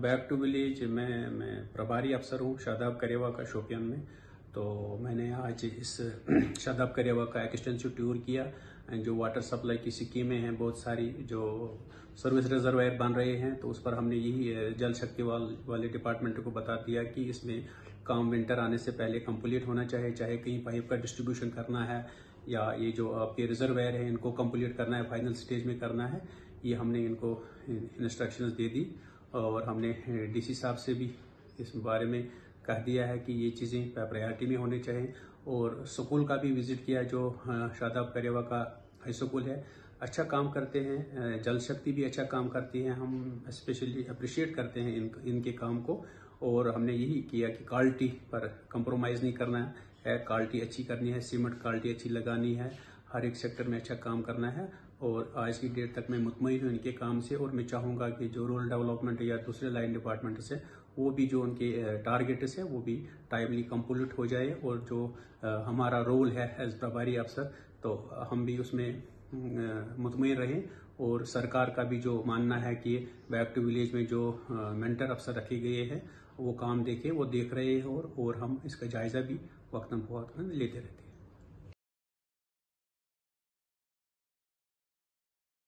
Back to village मैं प्रभारी अफसर हूँ शादाब करेवा का शोपियान में। तो मैंने आज इस शादाब करेवा का एक्सटेंसिव टूर किया। जो वाटर सप्लाई की स्कीमें हैं, बहुत सारी जो सर्विस रिजर्वायर बन रहे हैं, तो उस पर हमने यही जल शक्ति वाले डिपार्टमेंट को बता दिया कि इसमें काम विंटर आने से पहले कंप्लीट होना चाहिए। चाहे कहीं पाइप का डिस्ट्रीब्यूशन करना है या ये जो आपके रिजर्वायर है इनको कंप्लीट करना है, फाइनल स्टेज में करना है, ये हमने इनको इंस्ट्रक्शंस दे दी। और हमने डीसी साहब से भी इस बारे में कह दिया है कि ये चीज़ें प्रायोरिटी में होनी चाहिए। और स्कूल का भी विजिट किया, जो शादाब करेवा का हाई स्कूल है, अच्छा काम करते हैं। जल शक्ति भी अच्छा काम करती है, हम स्पेशली अप्रिशिएट करते हैं इनके काम को। और हमने यही किया कि क्वालिटी पर कंप्रोमाइज़ नहीं करना है, क्वालिटी अच्छी करनी है, सीमेंट क्वालिटी अच्छी लगानी है, हर एक सेक्टर में अच्छा काम करना है। और आज की डेट तक मैं मुतमईन हूँ इनके काम से। और मैं चाहूँगा कि जो रूरल डेवलपमेंट या दूसरे लाइन डिपार्टमेंट से वो भी जो उनके टारगेट्स है वो भी टाइमली कंप्लीट हो जाए। और जो हमारा रोल है एज प्रभारी अफसर, तो हम भी उसमें मुतमईन रहें। और सरकार का भी जो मानना है कि बैक टू विलेज में जो मेंटर अफसर रखे गए हैं वो काम देखें, वो देख रहे हैं। और हम इसका जायजा भी वक्तन फवक्तन लेते रहते हैं।